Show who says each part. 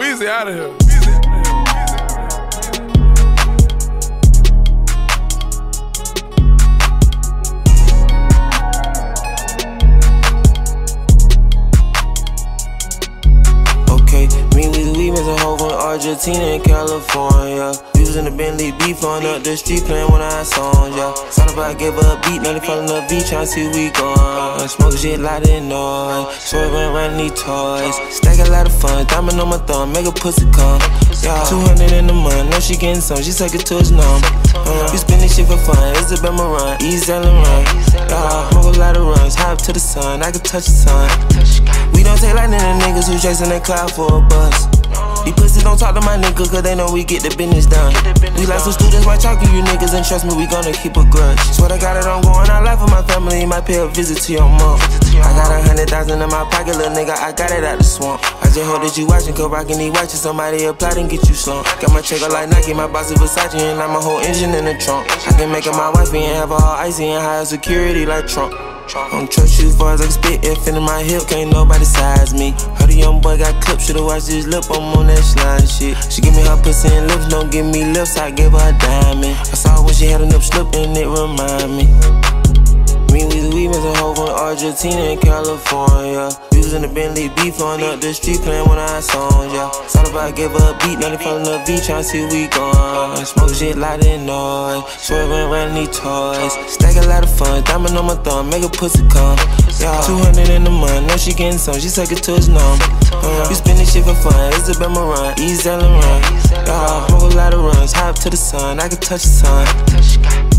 Speaker 1: Weezy out of here.
Speaker 2: Okay, me with we was a hoe from Argentina and California. We was in the Bentley beef on up the street playing one of our songs, yeah. Thought about gave her a beat, now they falling up beat, tryna see we gone. Smoke shit loud and noise, swerving around these toys. Stack a lot of fun, diamond on my thumb, make a pussy come. Yeah, 200 in the month, know she getting some, she suck it to his numb. We spend this shit for fun, Isabel Marant, easy and run. Yeah, smoke a lot of runs, high up to the sun, I can touch the sun. We don't take like none of niggas who chasing that cloud for a bus. These pussies don't talk to my nigga cause they know we get the business done. We like some students, why talk to you niggas and trust me, we gonna keep a grudge. Swear to God, it don't go on our life with my family, might pay a visit to your mom. I got 100,000 in my pocket, little nigga, I got it out the swamp. I just hope that you watching, cause rockin' these watches, somebody apply and get you slumped. Got my check like Nike, my boss is Versace, and I'm a whole engine in the trunk. I can make her my wife and have her all icy and high security like Trump. I don't trust you as far as I can spit, if in my hip, can't nobody size me. Heard a young boy got clipped, should've watched his lip, I'm on that slime shit. She give me her pussy and lips, don't give me lips, I gave her a diamond. I saw her when she had a nip slip and it remind me. Me with we was a hoe from Argentina and California. We was in the Bentley beef on up the street playing one of our songs, yeah. Thought about gave her a beat, now they falling up beat, tryna see we gone. Smoke shit loud and noise, swerving around these toys. Stack a lot of fun, diamond on my thumb, make a pussy come. Yeah, 200 in the month, know she getting some, she suck it to his numb. We spend this shit for fun, Isabel Marant, easy and run. Yeah, smoke a lot of runs, high up to the sun, I can touch the sun.